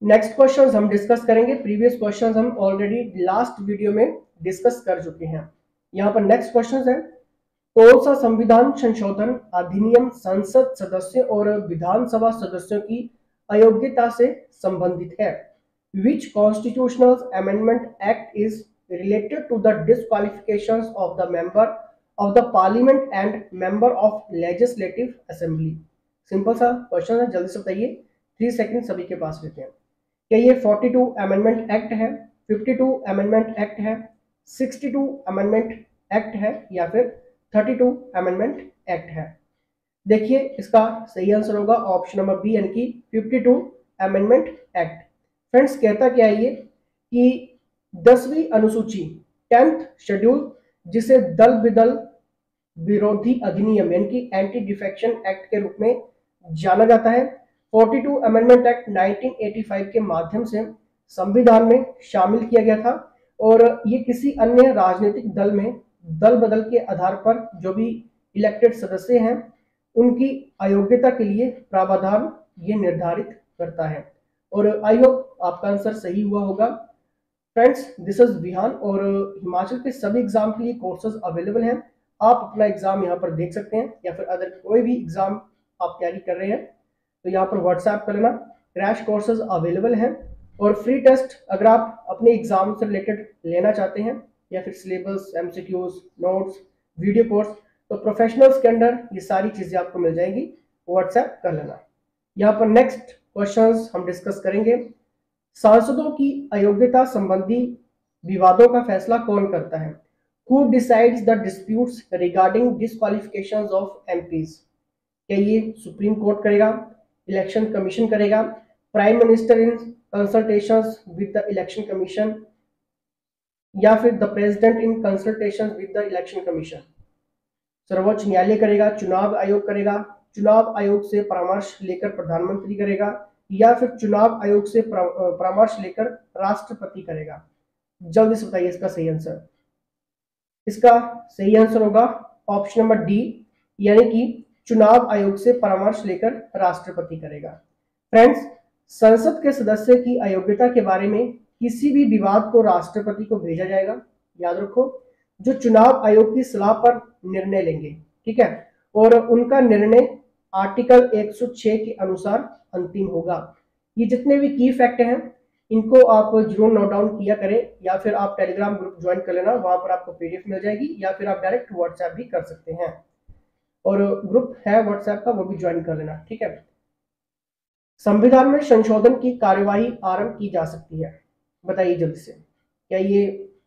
Next question हम discuss करेंगे। Previous question हम ऑलरेडी लास्ट वीडियो में डिस्कस कर चुके हैं। यहाँ पर नेक्स्ट क्वेश्चन है, कौन सा संविधान संशोधन अधिनियम संसद सदस्यों और विधानसभा सदस्यों की अयोग्यता से संबंधित है? Which constitutional amendment act is related to the disqualifications of the member of the parliament and member of legislative assembly? Simple सा क्वेश्चन है, जल्दी से बताइए। 3 सेकंड सभी के पास लेते हैं। क्या ये 42 अमेंडमेंट एक्ट है, 52 अमेंडमेंट एक्ट है, 62 अमेंडमेंट एक्ट है या फिर 32 अमेंडमेंट एक्ट है? देखिए इसका सही आंसर होगा ऑप्शन नंबर बी यानी कि 52 अमेंडमेंट एक्ट। फ्रेंड्स कहता क्या है ये कि 10वीं अनुसूची 10th शेड्यूल जिसे दल विदल विरोधी अधिनियम यानी कि एंटी डिफेक्शन एक्ट के रूप में जाना जाता है, 42 अमेंडमेंट एक्ट 1985 के माध्यम से संविधान में शामिल किया गया था और ये किसी अन्य राजनीतिक दल में दल बदल के आधार पर जो भी इलेक्टेड सदस्य हैं उनकी अयोग्यता के लिए प्रावधान ये निर्धारित करता है। और आई होप आपका आंसर सही हुआ होगा। फ्रेंड्स दिस इज विहान और हिमाचल के सभी एग्जाम के लिए कोर्सेज अवेलेबल हैं। आप अपना एग्जाम यहाँ पर देख सकते हैं या फिर अदर कोई भी एग्जाम आप तैयारी कर रहे हैं तो यहाँ पर व्हाट्सएप कर लेना। क्रैश कोर्सेज अवेलेबल हैं और फ्री टेस्ट अगर आप अपने एग्जाम से रिलेटेड लेना चाहते हैं या फिर syllabus, MCQs, notes, video course, तो प्रोफेशनल्स के अंडर ये सारी चीजें आपको मिल जाएंगी, व्हाट्सएप कर लेना। यहाँ पर नेक्स्ट क्वेश्चंस हम डिस्कस करेंगे। सांसदों की अयोग्यता संबंधी विवादों का फैसला कौन करता है? Who decides the disputes regarding disqualifications of MPs? क्या ये सुप्रीम कोर्ट करेगा, इलेक्शन कमीशन करेगा, prime minister in consultations with the election commission या फिर the president in consultation with the election commission? सर्वोच्च न्यायालय करेगा, चुनाव आयोग करेगा, चुनाव आयोग से परामर्श लेकर प्रधानमंत्री करेगा या फिर चुनाव आयोग से परामर्श लेकर राष्ट्रपति करेगा? जल्दी से बताइए इसका सही आंसर। इसका सही आंसर होगा ऑप्शन नंबर डी यानी कि चुनाव आयोग से परामर्श लेकर राष्ट्रपति करेगा। फ्रेंड्स संसद के सदस्य की अयोग्यता के बारे में किसी भी विवाद को राष्ट्रपति को भेजा जाएगा, याद रखो, जो चुनाव आयोग की सलाह पर निर्णय लेंगे, ठीक है, और उनका निर्णय आर्टिकल 106 के अनुसार अंतिम होगा। ये जितने भी की फैक्ट हैं इनको आप जरूर नोट डाउन किया करें या फिर आप टेलीग्राम ग्रुप ज्वाइन कर लेना, वहां पर आपको पीडीएफ मिल जाएगी या फिर आप डायरेक्ट व्हाट्सएप भी कर सकते हैं और ग्रुप है व्हाट्सएप का वो भी ज्वाइन कर लेना, ठीक है। संविधान में संशोधन की कार्यवाही आरंभ की जा सकती है, बताइए जल्दी से। क्या ये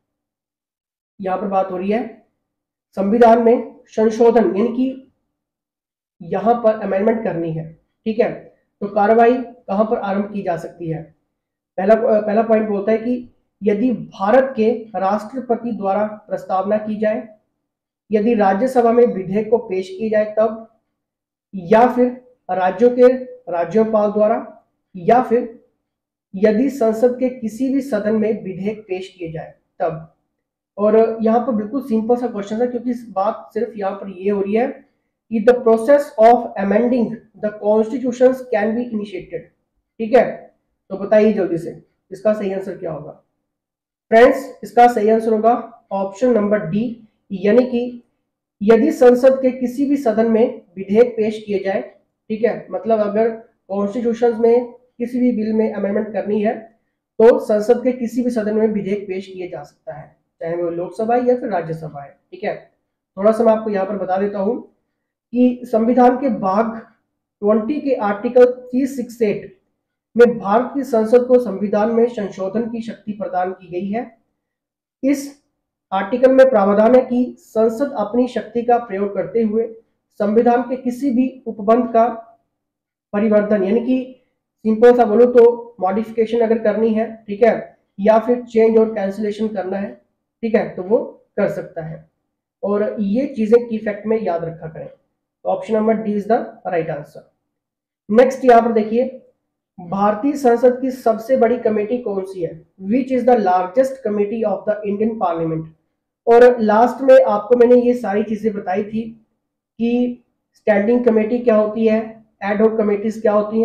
यहाँ पर बात हो रही है संविधान में संशोधन यानी कि यहाँ पर अमेंडमेंट करनी है, ठीक है, तो कार्यवाही कहां पर आरंभ की जा सकती है? पहला पॉइंट बोलता है कि यदि भारत के राष्ट्रपति द्वारा प्रस्तावना की जाए, यदि राज्यसभा में विधेयक को पेश किया जाए तब, या फिर राज्यों के राज्यपाल द्वारा, या फिर यदि संसद के किसी भी सदन में विधेयक पेश किए जाए तब। और यहाँ पर बिल्कुल सिंपल सा क्वेश्चन है क्योंकि बात सिर्फ यहाँ पर ये हो रही है कि the process of amending the constitution can be initiated, ठीक है, तो बताइए जल्दी से इसका सही आंसर क्या होगा? फ्रेंड्स इसका सही आंसर होगा ऑप्शन नंबर डी यानी कि यदि संसद के किसी भी सदन में विधेयक पेश किए जाए, ठीक है, मतलब अगर कॉन्स्टिट्यूशन में किसी भी बिल में अमेंडमेंट करनी है तो संसद के किसी भी सदन में विधेयक पेश किया जा सकता है, चाहे वो लोकसभा या फिर राज्यसभा है, ठीक है। थोड़ा सा मैं आपको यहाँ पर बता देता हूँ कि संविधान के भाग 20 के आर्टिकल 368 में भारत की संसद को संविधान में संशोधन की शक्ति प्रदान की गई है। इस आर्टिकल में प्रावधान है कि संसद अपनी शक्ति का प्रयोग करते हुए संविधान के किसी भी उपबंध का परिवर्तन यानी कि सिंपल सा बोलो तो मॉडिफिकेशन अगर करनी है, ठीक है, या फिर चेंज और कैंसिलेशन करना है, ठीक है, तो वो कर सकता है। और ये चीजें की फैक्ट में याद रखा करें। Option number D is the right answer. Next यहाँ पर देखिए, भारतीय संसद की सबसे बड़ी कमेटी कौन सी है? Which is the largest committee of the Indian parliament. और लास्ट में आपको मैंने ये सारी चीजें बताई थी कि स्टैंडिंग कमेटी क्या होती है, एड हॉक कमेटीज क्या होती हैं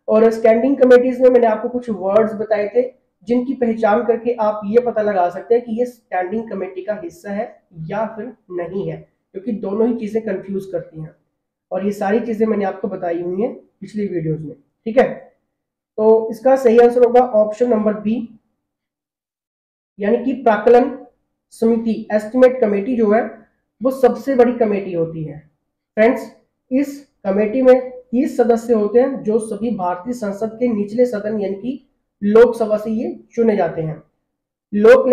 और स्टैंडिंग कमेटीज में मैंने आपको कुछ वर्ड्स बताए थे जिनकी पहचान करके आप ये पता लगा सकते हैं कि ये स्टैंडिंग कमेटी का हिस्सा है या फिर नहीं है, क्योंकि दोनों ही चीजें कंफ्यूज करती हैं और ये सारी चीजें मैंने आपको बताई हुई हैं पिछली वीडियोस में। ठीक है, तो इसका सही आंसर होगा ऑप्शन नंबर बी, यानी कि प्राक्कलन समिति, एस्टिमेट कमेटी जो है वो सबसे बड़ी कमेटी होती है। फ्रेंड्स, इस कमेटी में 30 सदस्य होते हैं जो सभी भारतीय संसद के निचले सदन यानी कि लोकसभा से ये चुने जाते हैं। लोक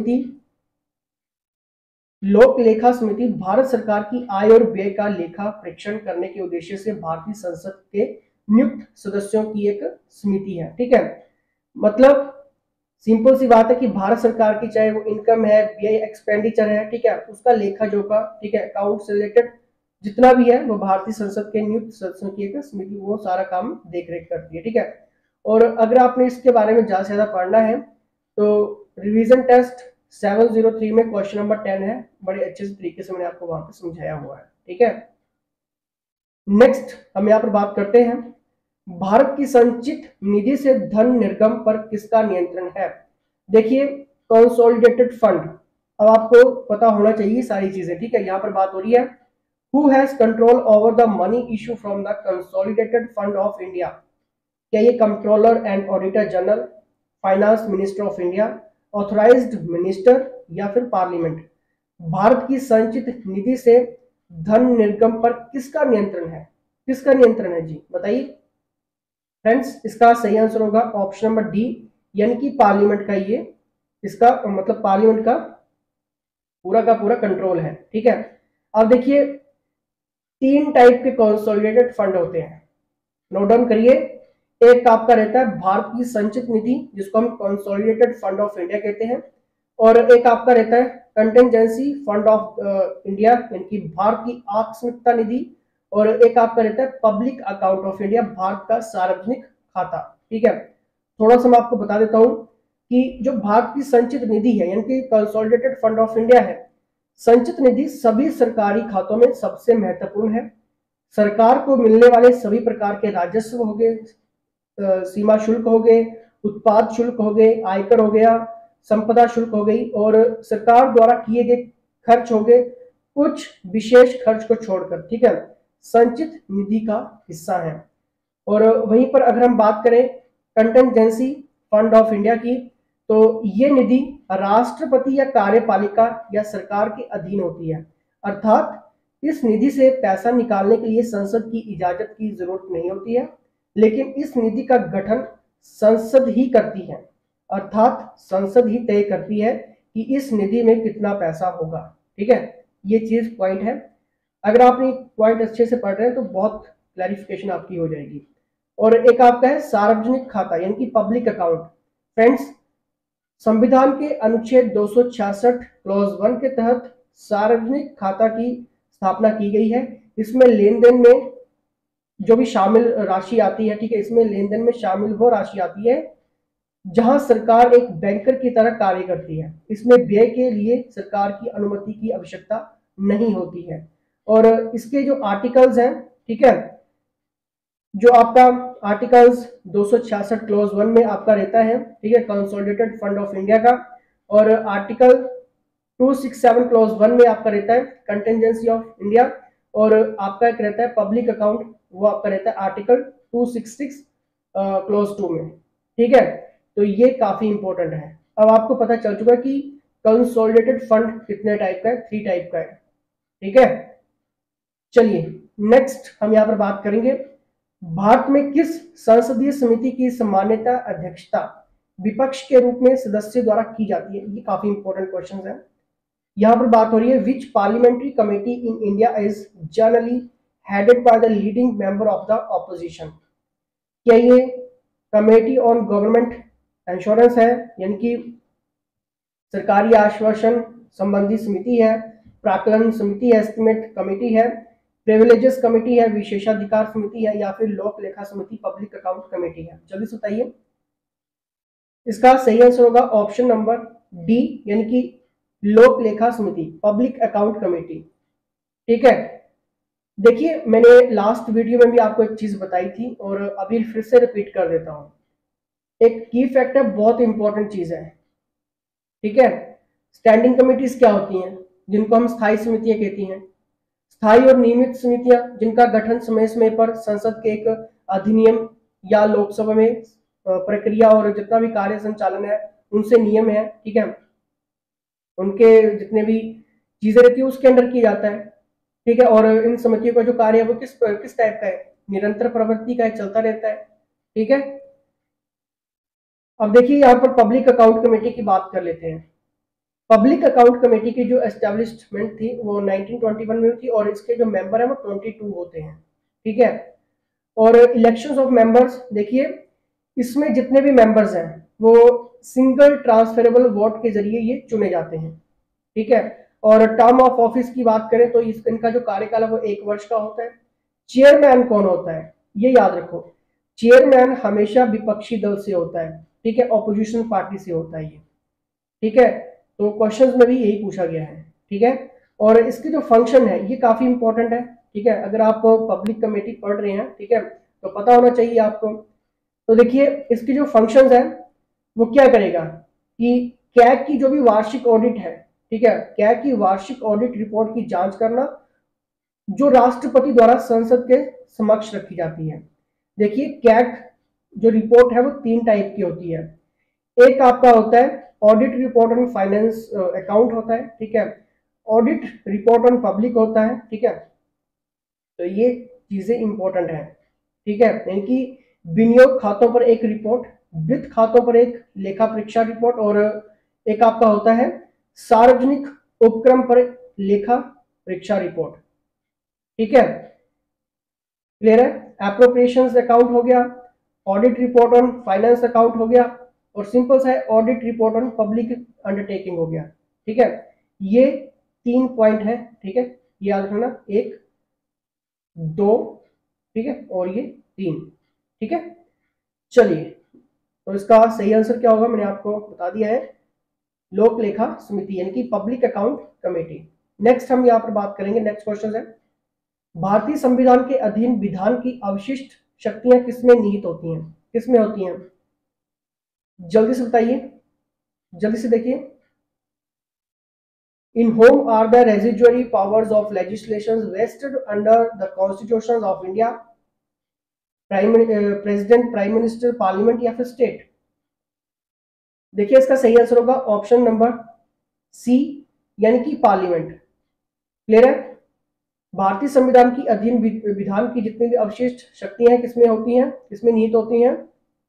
लेखा समिति भारत सरकार की आय और व्यय का लेखा परीक्षण करने के उद्देश्य से भारतीय संसद के नियुक्त सदस्यों की एक समिति है। ठीक है, मतलब सिंपल सी बात है कि भारत सरकार की चाहे वो इनकम है, व्यय, एक्सपेंडिचर है, ठीक है, उसका लेखा जोखा, ठीक है, अकाउंट से रिलेटेड जितना भी है वो भारतीय संसद के नियुक्त सदस्यों की एक समिति वो सारा काम देख रेख करती है। ठीक है, और अगर आपने इसके बारे में ज्यादा से ज्यादा पढ़ना है तो रिवीजन टेस्ट 703 में क्वेश्चन नंबर 10 है, बड़े अच्छे से तरीके से मैंने आपको वहां पे समझाया हुआ है। ठीक है, नेक्स्ट हम यहाँ पर बात करते हैं, भारत की संचित निधि से धन निर्गम पर किसका नियंत्रण है। देखिए, कंसोलिडेटेड फंड, अब आपको पता होना चाहिए सारी चीजें। ठीक है, यहाँ पर बात हो रही है who has control over the money issue from the consolidated fund of India. क्या ये controller and auditor general, finance minister of India, authorized minister या फिर पार्लियामेंट। भारत की संचित निधि से धन निर्गम पर किसका नियंत्रण है, किसका नियंत्रण है जी बताइए। फ्रेंड्स, इसका सही आंसर होगा ऑप्शन नंबर डी, यानी कि पार्लियामेंट का ये इसका मतलब पार्लियामेंट का पूरा कंट्रोल है। ठीक है, अब देखिए 3 टाइप के कंसोलिडेटेड फंड होते हैं, नोट डाउन करिए। एक आपका रहता है भारत की संचित निधि जिसको हम कंसोलिडेटेड फंड ऑफ इंडिया कहते हैं, और एक आपका रहता है कंटिजेंसी फंड ऑफ इंडिया यानी कि भारत की आकस्मिकता निधि, और एक आपका रहता है public account of India, Bharat का सार्वजनिक खाता। ठीक है, थोड़ा सा मैं आपको बता देता हूं कि जो भारत की संचित निधि है यानी कि कंसोलिडेटेड फंड ऑफ इंडिया है, संचित निधि सभी सरकारी खातों में सबसे महत्वपूर्ण है। सरकार को मिलने वाले सभी प्रकार के राजस्व हो गए, सीमा शुल्क हो गए, उत्पाद शुल्क हो गए, आयकर हो गया, संपदा शुल्क हो गई, और सरकार द्वारा किए गए खर्च हो गए, कुछ विशेष खर्च को छोड़कर, ठीक है, संचित निधि का हिस्सा है। और वहीं पर अगर हम बात करें कंटिजेंसी फंड ऑफ इंडिया की, तो ये निधि राष्ट्रपति या कार्यपालिका या सरकार के अधीन होती है, अर्थात इस निधि से पैसा निकालने के लिए संसद की इजाजत की जरूरत नहीं होती है, लेकिन इस निधि का गठन संसद ही करती है, अर्थात संसद ही तय करती है कि इस निधि में कितना पैसा होगा। ठीक है, ये चीज पॉइंट है, अगर आप ये पॉइंट अच्छे से पढ़ रहे हैं तो बहुत क्लैरिफिकेशन आपकी हो जाएगी। और एक आपका है सार्वजनिक खाता यानी कि पब्लिक अकाउंट। फ्रेंड्स, संविधान के अनुच्छेद 266 क्लॉज 1 के तहत सार्वजनिक खाता की स्थापना की गई है। इसमें लेन देन में जो भी शामिल राशि आती है, ठीक है, इसमें लेन देन में शामिल वो राशि आती है जहां सरकार एक बैंकर की तरह कार्य करती है। इसमें व्यय के लिए सरकार की अनुमति की आवश्यकता नहीं होती है। और इसके जो आर्टिकल्स हैं, ठीक है, जो आपका आर्टिकल्स 266 क्लॉज 1 में आपका रहता है, ठीक है, कंसोलिडेटेड फंड ऑफ इंडिया का, और आर्टिकल 267 क्लॉज 1 में आपका रहता है कंटिजेंसी ऑफ इंडिया, और आपका एक रहता है पब्लिक अकाउंट, वो आपका रहता है आर्टिकल 266 क्लॉज 2 में। ठीक है, तो ये काफी इंपॉर्टेंट है। अब आपको पता चल चुका कि कंसोलिडेटेड फंड कितने टाइप का है, 3 टाइप का है। ठीक है, चलिए नेक्स्ट हम यहाँ पर बात करेंगे, भारत में किस संसदीय समिति की सामान्यता अध्यक्षता विपक्ष के रूप में सदस्य द्वारा की जाती है। ये काफी इंपॉर्टेंट क्वेश्चन है। यहाँ पर बात हो रही है which parliamentary committee in India is generally headed by the leading member of the opposition. क्या ये कमेटी ऑन गवर्नमेंट इंश्योरेंस है यानी कि सरकारी आश्वासन संबंधी समिति है, प्राक्कलन समिति है, एस्टिमेट कमेटी है, प्रिविलेजेस कमेटी है, विशेषाधिकार समिति है, या फिर लोक लेखा समिति पब्लिक अकाउंट कमेटी है। जल्दी से बताइए, इसका सही आंसर होगा ऑप्शन नंबर डी, यानी कि लोक लेखा समिति पब्लिक अकाउंट कमेटी। ठीक है, देखिए, मैंने लास्ट वीडियो में भी आपको एक चीज बताई थी और अभी फिर से रिपीट कर देता हूँ। एक की फैक्टर बहुत इंपॉर्टेंट चीज है, ठीक है। स्टैंडिंग कमिटीज क्या होती हैं, जिनको हम स्थायी समितियां कहती हैं। स्थायी और नियमित समितियां जिनका गठन समय समय पर संसद के एक अधिनियम या लोकसभा में प्रक्रिया और जितना भी कार्य संचालन है उनसे नियम है, ठीक है, उनके जितने भी चीजें रहती है उसके अंडर किया जाता है, ठीक है। और इन समितियों का जो कार्य है वो किस किस टाइप का है, निरंतर प्रवृत्ति का है, चलता रहता है, ठीक है। अब देखिए यहाँ पर पब्लिक अकाउंट कमेटी की बात कर लेते हैं। पब्लिक अकाउंट कमेटी की जो एस्टेब्लिशमेंट थी वो 1921 में हुई थी और इसके जो मेंबर है वो 22 होते हैं, ठीक है। और इलेक्शंस ऑफ मेंबर्स देखिए, इसमें जितने भी मेंबर्स हैं वो सिंगल ट्रांसफरेबल वोट के जरिए ये चुने जाते हैं, ठीक है। और टर्म ऑफ ऑफिस की बात करें तो इनका जो कार्यकाल है वो 1 वर्ष का होता है। चेयरमैन कौन होता है, ये याद रखो, चेयरमैन हमेशा विपक्षी दल से होता है, ठीक है, ऑपोजिशन पार्टी से होता है ये, ठीक है। तो क्वेश्चंस में भी यही पूछा गया है, ठीक है। और इसकी जो फंक्शन है ये काफी इंपॉर्टेंट है, ठीक है। अगर आप पब्लिक कमेटी पढ़ रहे हैं, ठीक है, तो पता होना चाहिए आपको। तो देखिए इसकी जो फंक्शंस है वो क्या करेगा कि कैग की जो भी वार्षिक ऑडिट है, ठीक है, कैग की वार्षिक ऑडिट रिपोर्ट की जांच करना जो राष्ट्रपति द्वारा संसद के समक्ष रखी जाती है। देखिए कैग जो रिपोर्ट है वो 3 टाइप की होती है। एक आपका होता है audit report on finance account होता है, ठीक है। ऑडिट रिपोर्ट ऑन पब्लिक होता है, ठीक है। तो ये चीजें इंपॉर्टेंट है, ठीक है। यानी कि विनियोग खातों पर एक रिपोर्ट, वित्त खातों पर एक लेखा परीक्षा रिपोर्ट, और एक आपका होता है सार्वजनिक उपक्रम पर लेखा परीक्षा रिपोर्ट, ठीक है। क्लियर है। एप्रोप्रिएशंस अकाउंट हो गया, audit report on finance account हो गया, और सिंपल सा है audit report on public undertaking हो गया, ठीक है। ये 3 पॉइंट है, ठीक है, याद रखना, 1 2, ठीक है, और ये 3, ठीक है। चलिए, तो इसका सही आंसर क्या होगा मैंने आपको बता दिया है, लोक लेखा समिति यानी कि पब्लिक अकाउंट कमेटी। नेक्स्ट हम यहाँ पर बात करेंगे, नेक्स्ट क्वेश्चन है, भारतीय संविधान के अधीन विधान की अवशिष्ट शक्तियां किसमें निहित होती हैं, किसमें होती हैं, जल्दी से बताइए, जल्दी से देखिए। In whom are the residuary powers of legislation vested under the constitutions of India? President, prime minister, parliament या फिर स्टेट? देखिए इसका सही आंसर होगा ऑप्शन नंबर सी, यानी कि पार्लियामेंट। क्लियर है। भारतीय संविधान की अधीन विधान की जितनी भी अवशिष्ट शक्तियां हैं किसमें होती हैं, किसमें निहित होती हैं,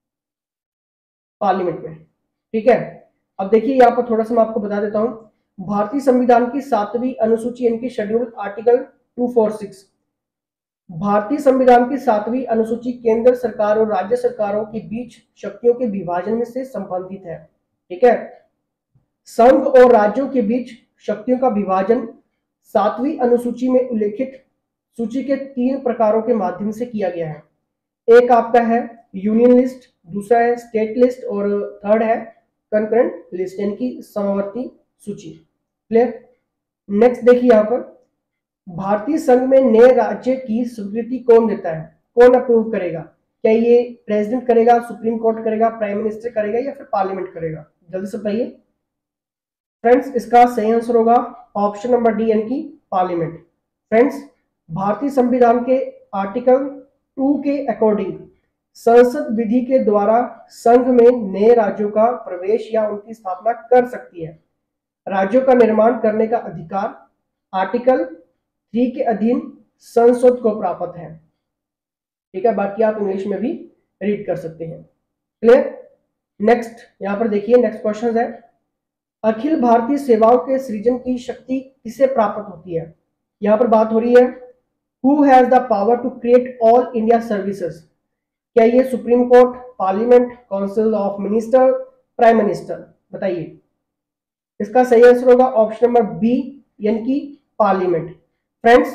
पार्लियामेंट में, ठीक है। अब देखिए यहाँ पर थोड़ा सा मैं आपको बता देता हूं, भारतीय संविधान की 7वीं अनुसूची यानी कि शेड्यूल आर्टिकल 246, भारतीय संविधान की 7वीं अनुसूची केंद्र सरकार और राज्य सरकारों के बीच शक्तियों के विभाजन से संबंधित है, ठीक है। संघ और राज्यों के बीच शक्तियों का विभाजन 7वीं अनुसूची में उल्लेखित सूची के 3 प्रकारों के माध्यम से किया गया है। एक आपका है यूनियन लिस्ट, दूसरा है स्टेट लिस्ट, और थर्ड है कंकरेंट लिस्ट यानी कि समवर्ती सूची। क्लियर। नेक्स्ट देखिए यहाँ पर, भारतीय संघ में नए राज्य की स्वीकृति कौन देता है, कौन अप्रूव करेगा, क्या ये प्रेसिडेंट करेगा, सुप्रीम कोर्ट करेगा, प्राइम मिनिस्टर करेगा या फिर पार्लियामेंट करेगा, जल्दी से बताइए फ्रेंड्स। इसका सही आंसर होगा ऑप्शन नंबर डी यानी कि पार्लियामेंट। फ्रेंड्स, भारतीय संविधान के आर्टिकल 2 के अकॉर्डिंग संसद विधि के द्वारा संघ में नए राज्यों का प्रवेश या उनकी स्थापना कर सकती है। राज्यों का निर्माण करने का अधिकार आर्टिकल 3 के अधीन संसद को प्राप्त है, ठीक है। बाकी आप इंग्लिश में भी रीड कर सकते हैं। क्लियर। नेक्स्ट यहाँ पर देखिए, नेक्स्ट क्वेश्चन है, अखिल भारतीय सेवाओं के सृजन की शक्ति किसे प्राप्त होती है। यहाँ पर बात हो रही है who has the power to create all India services, क्या ये supreme court, parliament, council of minister, prime minister, बताइए। इसका सही आंसर होगा ऑप्शन नंबर बी यानी कि पार्लियामेंट। फ्रेंड्स,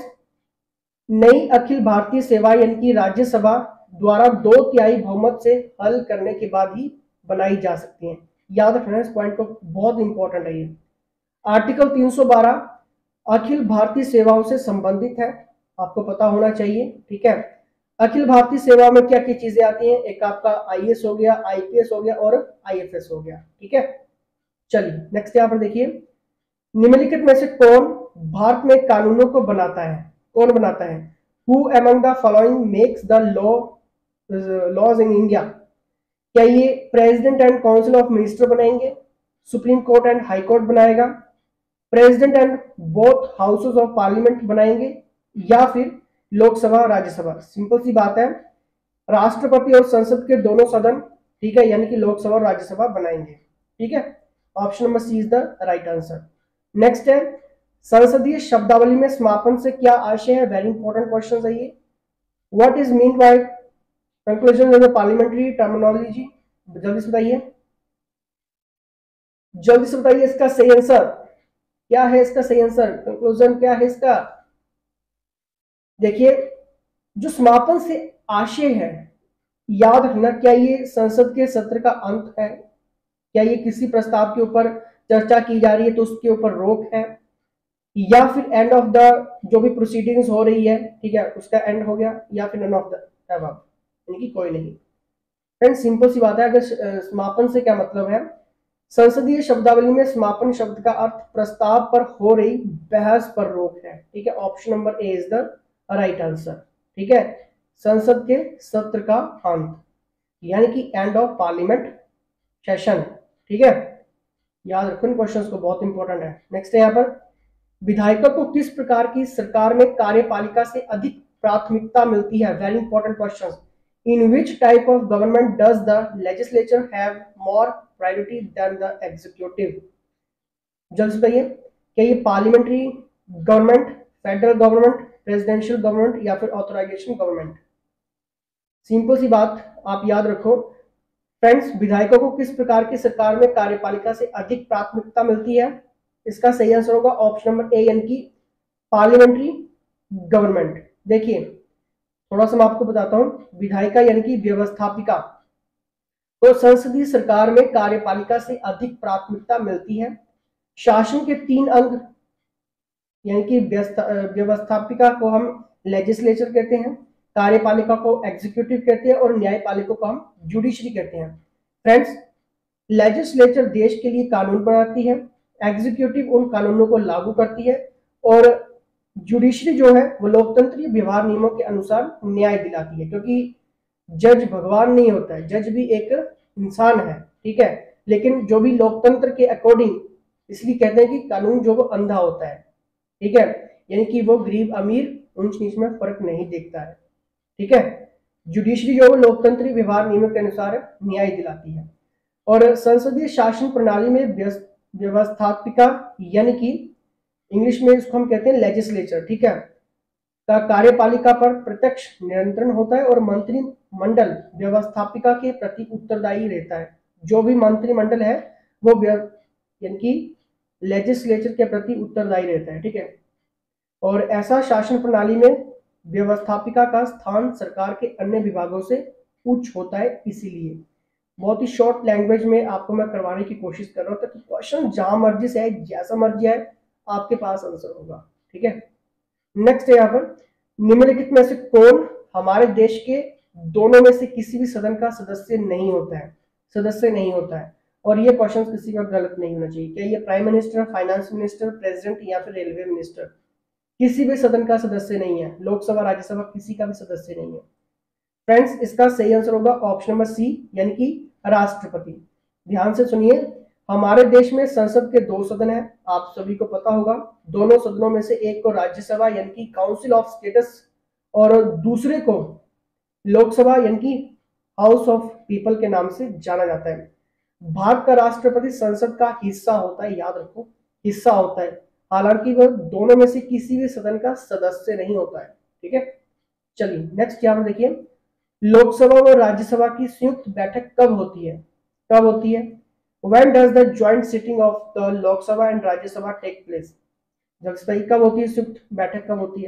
नई अखिल भारतीय सेवा यानी कि राज्यसभा द्वारा 2/3 बहुमत से हल करने के बाद ही बनाई जा सकती हैं। याद रखना इस पॉइंट को, बहुत इंपॉर्टेंट है ये। आर्टिकल 312 अखिल भारतीय सेवाओं से संबंधित है, आपको पता होना चाहिए, ठीक है। अखिल भारतीय सेवा में क्या क्या चीजें आती हैं, एक आपका आईएएस हो गया, आईपीएस हो गया और आईएफएस हो गया, ठीक है। चलिए नेक्स्ट यहाँ पर देखिए, निम्नलिखित में से कौन भारत में कानूनों को बनाता है, कौन बनाता है? Who among the following makes the laws in India? क्या ये president and council of minister बनाएंगे, supreme court and high court बनाएगा, president and both houses of parliament बनाएंगे, या फिर लोकसभा राज्यसभा? सिंपल सी बात है, राष्ट्रपति और संसद के दोनों सदन, ठीक है, यानी कि लोकसभा और राज्यसभा बनाएंगे, ठीक है। Option number C is the right answer. Next है, संसदीय शब्दावली में समापन से क्या आशय है? वेरी इंपॉर्टेंट क्वेश्चन है ये। What is mean by conclusion in the parliamentary terminology? जल्दी से बताइए, जल्दी से बताइए इसका सही आंसर क्या है, इसका सही आंसर कंक्लूजन क्या है इसका? देखिए, जो समापन से आशय है, याद रखना, क्या ये संसद के सत्र का अंत है, क्या ये किसी प्रस्ताव के ऊपर चर्चा की जा रही है तो उसके ऊपर रोक है, या फिर एंड ऑफ द जो भी प्रोसीडिंग्स हो रही है, ठीक है, उसका एंड हो गया, या फिर नन ऑफ द अबव, यानी कि कोई नहीं। फ्रेंड्स सिंपल सी बात है, अगर समापन से क्या मतलब है, संसदीय शब्दावली में समापन शब्द का अर्थ प्रस्ताव पर हो रही बहस पर रोक है, ठीक है। Option number A is the right answer, ठीक है। संसद के सत्र का अंत, यानी कि एंड ऑफ पार्लियामेंट सेशन, ठीक है। याद रखो इन क्वेश्चंस को, बहुत इंपॉर्टेंट है। नेक्स्ट है यहाँ पर, विधायिका को किस प्रकार की सरकार में कार्यपालिका से अधिक प्राथमिकता मिलती है? Very important question. In which type of government does the legislature have more priority than the executive? जल्दी बताइए, क्या ये parliamentary government, federal government, presidential government, या फिर ऑथराइजेशन गवर्नमेंट? सिंपल सी बात आप याद रखो फ्रेंड्स, विधायकों को किस प्रकार की सरकार में कार्यपालिका से अधिक प्राथमिकता मिलती है? इसका सही आंसर होगा ऑप्शन नंबर ए, यानी कि पार्लियामेंट्री गवर्नमेंट। देखिए थोड़ा सा मैं आपको बताता हूं, विधायिका यानी कि व्यवस्थापिका को संसदीय सरकार में कार्यपालिका से अधिक प्राथमिकता मिलती है। शासन के 3 अंग, यानी कि व्यवस्थापिका को हम लेजिस्लेचर कहते हैं, कार्यपालिका को एग्जीक्यूटिव कहते हैं और न्यायपालिका को हम जुडिशरी कहते हैं। फ्रेंड्स, लेजिस्लेचर देश के लिए कानून बनाती है, एग्जीक्यूटिव उन कानूनों को लागू करती है, और जुडिशरी जो है वो लोकतंत्रीय व्यवहार नियमों के अनुसार न्याय दिलाती है। क्योंकि जज भगवान नहीं होता है, जज भी एक इंसान है, ठीक है। लेकिन जो भी लोकतंत्र के अकॉर्डिंग, इसलिए कहते हैं कि कानून जो वो अंधा होता है, ठीक है, यानी कि वो गरीब अमीर ऊंच नीच में फर्क नहीं देखता है, ठीक है। जुडिशरी जो लोकतंत्री व्यवहार नियमों के अनुसार न्याय दिलाती है। और संसदीय शासन प्रणाली में व्यवस्थापिका, यानी कि इंग्लिश में इसको हम कहते हैं लेजिस्लेचर, ठीक है, का कार्यपालिका पर प्रत्यक्ष नियंत्रण होता है और मंत्रिमंडल व्यवस्थापिका के प्रति उत्तरदायी रहता है। जो भी मंत्रिमंडल है वो यानी कि लेजिस्लेचर के प्रति उत्तरदायी रहता है, ठीक है। और ऐसा शासन प्रणाली में व्यवस्थापिका का स्थान सरकार के अन्य विभागों से उच्च होता है। इसीलिए बहुत ही शॉर्ट लैंग्वेज में आपको मैं करवाने की कोशिश कर रहा हूं ताकि क्वेश्चन जहां मर्जी से आए, जैसा मर्जी आए, आपके पास आंसर होगा, ठीक है। नेक्स्ट है यहाँ पर, निम्नलिखित में से कौन हमारे देश के दोनों में से किसी भी सदन का सदस्य नहीं होता है, सदस्य नहीं होता है? और ये क्वेश्चन किसी का गलत नहीं होना चाहिए। क्या ये prime minister, finance minister, president या फिर रेलवे मिनिस्टर? किसी भी सदन का सदस्य नहीं है, लोकसभा राज्यसभा किसी का भी सदस्य नहीं है। फ्रेंड्स, इसका सही आंसर होगा ऑप्शन नंबर सी, यानी कि राष्ट्रपति। ध्यान से सुनिए, हमारे देश में संसद के 2 सदन हैं, आप सभी को पता होगा। दोनों सदनों में से एक को राज्यसभा यानी कि काउंसिल ऑफ स्टेट्स, और दूसरे को लोकसभा यानी कि हाउस ऑफ पीपल के नाम से जाना जाता है। भारत का राष्ट्रपति संसद का हिस्सा होता है, याद रखो, हिस्सा होता है। हालांकि वह दोनों में से किसी भी सदन का सदस्य नहीं होता है, ठीक है। चलिए नेक्स्ट यहाँ पर देखिए, लोकसभा और राज्यसभा की संयुक्त बैठक कब होती है? कब होती है? When does the joint sitting of the Lok Sabha and Rajya Sabha take place? जब सही कब होती है, संयुक्त बैठक कब होती है?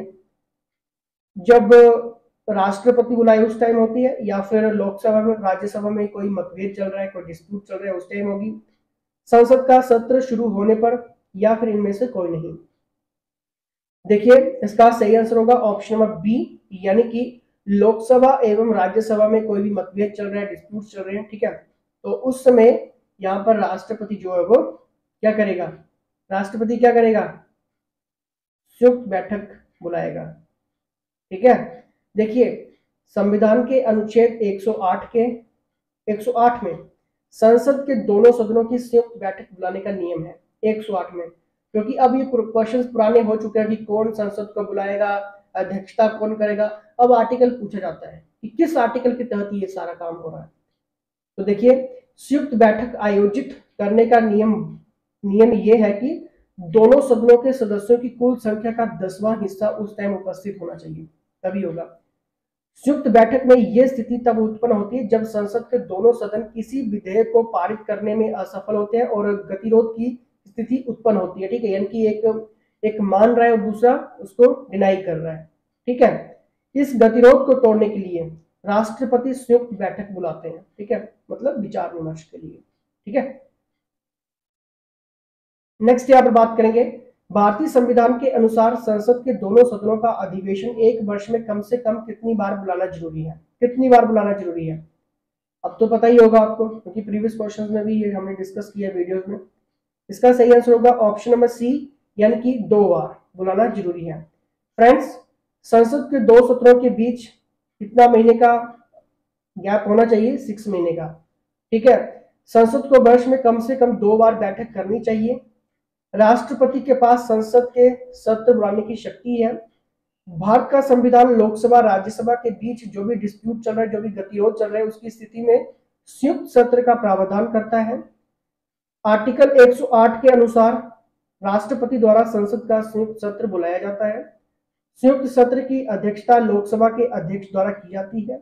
जब राष्ट्रपति बुलाए उस टाइम होती है, या फिर लोकसभा में, राज्यसभा में कोई मतभेद चल रहा है, कोई डिस्प्यूट चल रहा है उस टाइम होगी, संसद का सत्र शुरू होने पर, या फिर इनमें से कोई नहीं? देखिए इसका सही आंसर होगा ऑप्शन नंबर बी, यानी कि लोकसभा एवं राज्यसभा में कोई भी मतभेद चल रहा है, डिस्प्यूट चल रहे हैं, ठीक है, तो उस समय यहाँ पर राष्ट्रपति जो है वो क्या करेगा, राष्ट्रपति क्या करेगा, संयुक्त बैठक बुलाएगा। ठीक है, देखिए संविधान के अनुच्छेद 108 में संसद के दोनों सदनों की संयुक्त बैठक बुलाने का नियम है 108 में, क्योंकि अब ये क्वेश्चंस पुराने हो चुके हैं कि कौन संसद को बुलाएगा, अध्यक्षता कौन करेगा, अब आर्टिकल पूछा जाता है कि किस आर्टिकल के तहत ये सारा काम हो रहा है। तो देखिए संयुक्त बैठक आयोजित करने का नियम ये है कि दोनों सदनों के सदस्यों की कुल संख्या का 10वां हिस्सा उस टाइम उपस्थित होना चाहिए, तभी होगा। संयुक्त बैठक में यह स्थिति तब उत्पन्न होती है जब संसद के दोनों सदन किसी विधेयक को पारित करने में असफल होते हैं और गतिरोध की स्थिति उत्पन्न होती है। ठीक है, यानी कि एक मान रहा है और दूसरा उसको डिनाई कर रहा है। ठीक है, इस गतिरोध को तोड़ने के लिए राष्ट्रपति संयुक्त बैठक बुलाते हैं। ठीक है, मतलब विचार विमर्श के लिए। ठीक है, नेक्स्ट यहाँ पर बात करेंगे, भारतीय संविधान के अनुसार संसद के दोनों सदनों का अधिवेशन एक वर्ष में कम से कम कितनी बार बुलाना जरूरी है, कितनी बार बुलाना जरूरी है। अब तो पता ही होगा आपको, क्योंकि प्रीवियस क्वेश्चंस में भी ये हमने डिस्कस किया वीडियोस में। इसका सही आंसर होगा ऑप्शन नंबर सी, यानी कि 2 बार बुलाना जरूरी है। फ्रेंड्स, संसद के दो सत्रों के बीच कितना महीने का गैप होना चाहिए, 6 महीने का। ठीक है, संसद को वर्ष में कम से कम 2 बार बैठक करनी चाहिए। राष्ट्रपति के पास संसद के सत्र बुलाने की शक्ति है। भारत का संविधान लोकसभा राज्यसभा के बीच जो भी डिस्प्यूट चल रहा है, जो भी गतिरोध चल रहा है, उसकी स्थिति में संयुक्त सत्र का प्रावधान करता है। आर्टिकल 108 के अनुसार राष्ट्रपति द्वारा संसद का संयुक्त सत्र बुलाया जाता है। संयुक्त सत्र की अध्यक्षता लोकसभा के अध्यक्ष द्वारा की जाती है।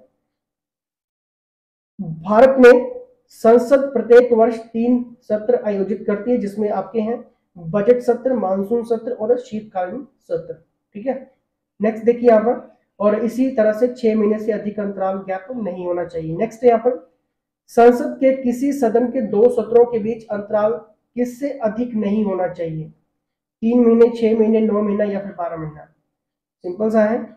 भारत में संसद प्रत्येक वर्ष 3 सत्र आयोजित करती है, जिसमें आपके हैं बजट सत्र, मानसून सत्र और शीतकालीन सत्र। ठीक है, नेक्स्ट देखिए यहाँ पर, और इसी तरह से 6 महीने से अधिक अंतराल गैप नहीं होना चाहिए। नेक्स्ट यहाँ पर, संसद के किसी सदन के 2 सत्रों के बीच अंतराल किससे अधिक नहीं होना चाहिए, 3 महीने, 6 महीने, 9 महीना या फिर 12 महीना। सिंपल सा है।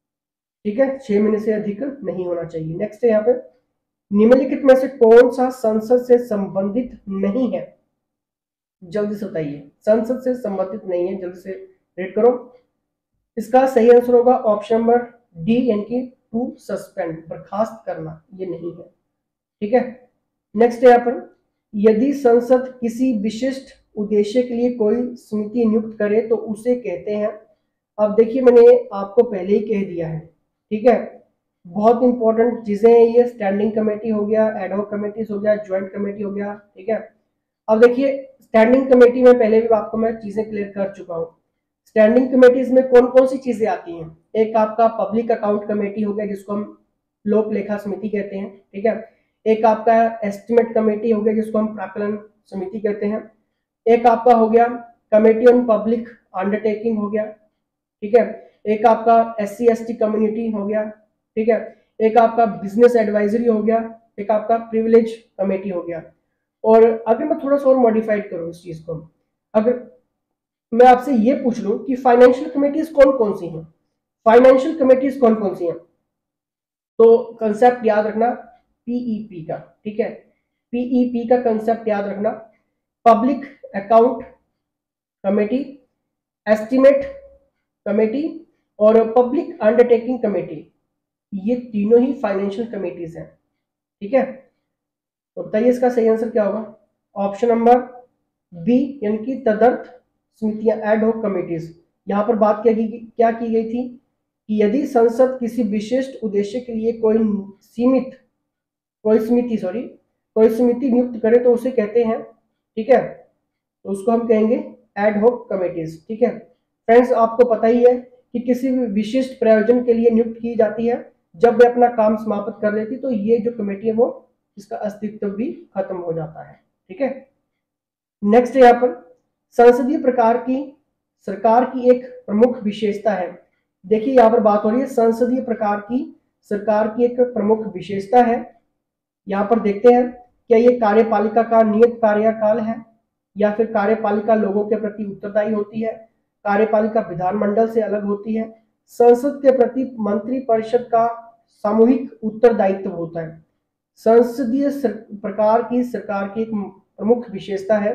ठीक है, 6 महीने से अधिक नहीं होना चाहिए। नेक्स्ट है यहाँ पे, निम्नलिखित में से कौन सा संसद से संबंधित नहीं है, जल्दी से बताइए, संसद से संबंधित नहीं है, जल्दी से रेड करो। इसका सही आंसर होगा ऑप्शन नंबर डी, यानी कि टू सस्पेंड, बर्खास्त करना, ये नहीं है। ठीक है, नेक्स्ट है यहाँ पर, यदि संसद किसी विशिष्ट उद्देश्य के लिए कोई समिति नियुक्त करे तो उसे कहते हैं, अब देखिए मैंने आपको पहले ही कह दिया है। ठीक है, बहुत इंपॉर्टेंट चीजें हैं ये, स्टैंडिंग कमेटी हो गया, एडहॉक कमेटीज हो गया, ज्वाइंट कमेटी हो गया। ठीक है, अब देखिए स्टैंडिंग कमेटी में पहले भी आपको मैं चीजें क्लियर कर चुका हूँ। स्टैंडिंग कमेटीज में कौन कौन सी चीजें आती हैं, एक आपका पब्लिक अकाउंट कमेटी हो गया, जिसको हम लोक लेखा समिति कहते हैं। ठीक है, एक आपका एस्टिमेट कमेटी हो गया, जिसको हम प्राक्कलन समिति कहते हैं। एक आपका हो गया कमेटी ऑन पब्लिक अंडरटेकिंग हो गया। ठीक है, एक आपका SC/ST कम्युनिटी हो गया। ठीक है, एक आपका बिजनेस एडवाइजरी हो गया, एक आपका प्रिविलेज कमेटी हो गया। और अगर मैं थोड़ा सा और मॉडिफाइड करूं इस चीज को, अगर मैं आपसे ये पूछ लूं कि फाइनेंशियल कमेटीज कौन कौन सी हैं, फाइनेंशियल कमेटीज कौन कौन सी हैं, तो कंसेप्ट याद रखना PEP का। ठीक है, PEP का कंसेप्ट याद रखना, public account committee, estimate committee और पब्लिक अंडरटेकिंग कमेटी, ये तीनों ही फाइनेंशियल कमेटीज हैं। ठीक है, तो बताइए इसका सही आंसर क्या होगा, ऑप्शन नंबर बी, यानी कि तदर्थ समितियां, एडहॉक कमेटीज। यहां पर बात क्या की गई थी कि यदि संसद किसी विशिष्ट उद्देश्य के लिए कोई समिति नियुक्त करे तो उसे कहते हैं। ठीक है, तो उसको हम कहेंगे एडहॉक कमेटीज। ठीक है फ्रेंड्स, आपको पता ही है कि किसी भी विशिष्ट प्रयोजन के लिए नियुक्त की जाती है, जब वे अपना काम समाप्त कर लेती तो ये जो कमेटी है वो इसका अस्तित्व भी खत्म हो जाता है। ठीक है, नेक्स्ट यहाँ पर, संसदीय प्रकार की सरकार की एक प्रमुख विशेषता है। देखिए यहाँ पर बात हो रही है संसदीय प्रकार की सरकार की एक प्रमुख विशेषता है। यहाँ पर देखते हैं, क्या ये कार्यपालिका का नियत कार्यकाल है या फिर कार्यपालिका लोगों के प्रति उत्तरदायी होती है, कार्यपालिका विधानमंडल से अलग होती है। संसद के प्रति मंत्रिपरिषद का सामूहिक उत्तरदायित्व होता है। संसदीय प्रकार की सरकार की एक प्रमुख विशेषता है।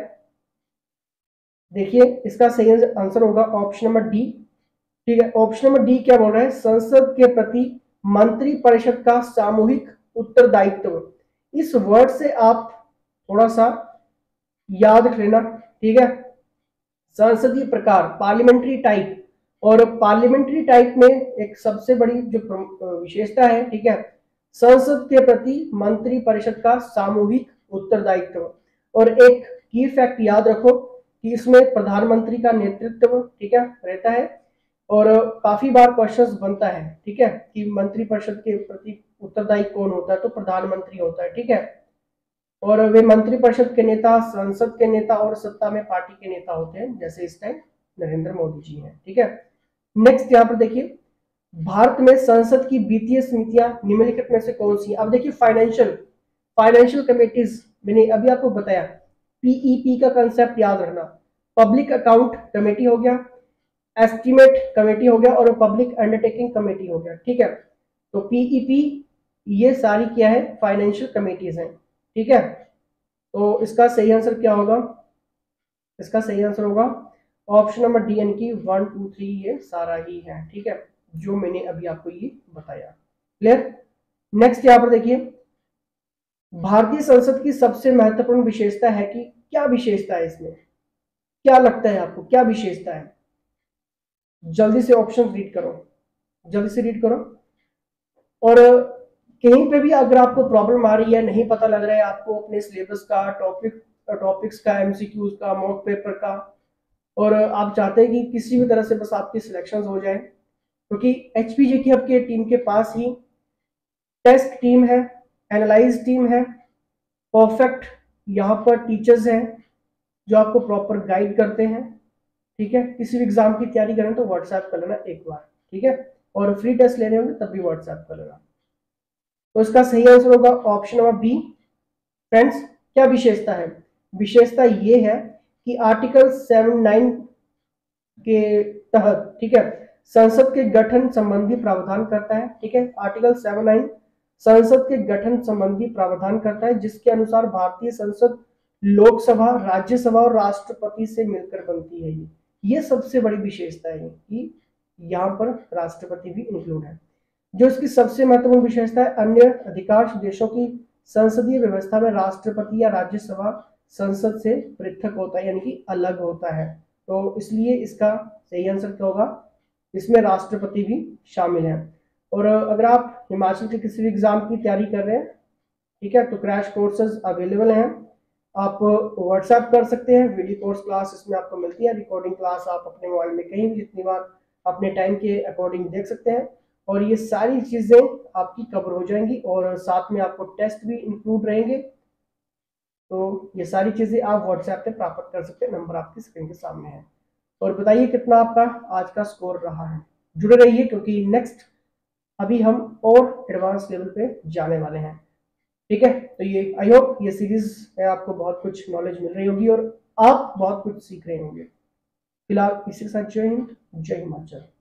देखिए इसका सही आंसर होगा ऑप्शन नंबर डी। ठीक है, ऑप्शन नंबर डी क्या बोल रहा है, संसद के प्रति मंत्रिपरिषद का सामूहिक उत्तरदायित्व। इस वर्ड से आप थोड़ा सा याद रख लेना। ठीक है, संसदीय प्रकार पार्लियामेंट्री टाइप, और पार्लियामेंट्री टाइप में एक सबसे बड़ी जो विशेषता है, ठीक है, संसद के प्रति मंत्रिपरिषद का सामूहिक उत्तरदायित्व। और एक की फैक्ट याद रखो कि इसमें प्रधानमंत्री का नेतृत्व, ठीक है, रहता है, और काफी बार क्वेश्चंस बनता है, ठीक है, कि मंत्रिपरिषद के प्रति उत्तरदायी कौन होता है, तो प्रधानमंत्री होता है। ठीक है, और वे मंत्रिपरिषद के नेता, संसद के नेता और सत्ता में पार्टी के नेता होते हैं, जैसे इस टाइम नरेंद्र मोदी जी हैं। ठीक है, नेक्स्ट यहाँ पर देखिए, भारत में संसद की वित्तीय समितियां निम्नलिखित में से कौन सी? अब देखिए फाइनेंशियल कमेटीज, मैंने अभी आपको बताया, पीईपी का कंसेप्ट याद रखना। पब्लिक अकाउंट कमेटी हो गया, एस्टीमेट कमेटी हो गया, और पब्लिक अंडरटेकिंग कमेटी हो गया। ठीक है, तो पीईपी ये सारी क्या है, फाइनेंशियल कमेटीज हैं। ठीक है, तो इसका सही आंसर क्या होगा? इसका सही आंसर होगा ऑप्शन नंबर डी, यानी कि 1 2 3 ये सारा ही है। ठीक है, जो मैंने अभी आपको ये बताया। क्लियर? नेक्स्ट यहाँ पर देखिए, भारतीय संसद की सबसे महत्वपूर्ण विशेषता है कि क्या विशेषता है इसमें? क्या लगता है आपको, क्या विशेषता है? जल्दी से ऑप्शन रीड करो, जल्दी से रीड करो। और कहीं पे भी अगर आपको प्रॉब्लम आ रही है, नहीं पता लग रहा है आपको अपने सिलेबस का, टॉपिक्स का, एमसीक्यूज का, मॉक पेपर का, और आप चाहते हैं कि किसी भी तरह से बस आपकी सिलेक्शन हो जाए, क्योंकि एचपीजीके हब के टीम के पास ही टेस्ट टीम है, एनालाइज टीम है, परफेक्ट यहाँ पर टीचर्स हैं जो आपको प्रॉपर गाइड करते हैं। ठीक है, किसी भी एग्जाम की तैयारी करें तो व्हाट्सएप कर लेना एक बार। ठीक है, और फ्री टेस्ट लेने होंगे तब भी व्हाट्सएप कर लेना। तो इसका सही आंसर होगा ऑप्शन नंबर बी। फ्रेंड्स, क्या विशेषता है? विशेषता ये है कि आर्टिकल 79 के तहत, ठीक है, संसद के गठन संबंधी प्रावधान करता है। ठीक है, आर्टिकल 79 संसद के गठन संबंधी प्रावधान करता है, जिसके अनुसार भारतीय संसद लोकसभा, राज्यसभा और राष्ट्रपति से मिलकर बनती है। ये सबसे बड़ी विशेषता है कि यहाँ पर राष्ट्रपति भी इंक्लूड है। जो इसकी सबसे महत्वपूर्ण विशेषता है, अन्य अधिकांश देशों की संसदीय व्यवस्था में राष्ट्रपति या राज्यसभा संसद से पृथक होता है, यानी कि अलग होता है। तो इसलिए इसका सही आंसर क्या होगा? इसमें राष्ट्रपति भी शामिल है। और अगर आप हिमाचल के किसी भी एग्जाम की तैयारी कर रहे हैं, ठीक है, तो क्रैश कोर्सेज अवेलेबल हैं, आप व्हाट्सएप कर सकते हैं। वीडियो कोर्स क्लास इसमें आपको मिलती है, रिकॉर्डिंग क्लास आप अपने मोबाइल में कहीं भी जितनी बार अपने टाइम के अकॉर्डिंग देख सकते हैं, और ये सारी चीजें आपकी कवर हो जाएंगी, और साथ में आपको टेस्ट भी इंक्लूड रहेंगे। तो ये सारी चीजें आप व्हाट्सएप पे प्राप्त कर सकते हैं, नंबर आपकी स्क्रीन के सामने है। और बताइए कितना आपका आज का स्कोर रहा है। जुड़े रहिए, क्योंकि नेक्स्ट अभी हम और एडवांस लेवल पे जाने वाले हैं। ठीक है, तो ये आई होप ये सीरीज में आपको बहुत कुछ नॉलेज मिल रही होगी और आप बहुत कुछ सीख रहे होंगे। फिलहाल इसी के साथ जय हिंद, जय हिमाचल।